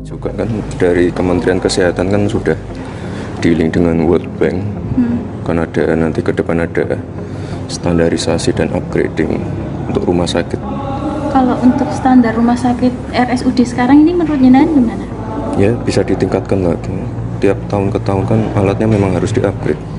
Juga kan dari Kementerian Kesehatan kan sudah dealing dengan World Bank. Kan ada nanti ke depan ada standarisasi dan upgrading untuk rumah sakit. Kalau untuk standar rumah sakit RSUD sekarang ini menurut jenengan gimana? Ya bisa ditingkatkan lagi. Tiap tahun ke tahun kan alatnya memang harus di-upgrade.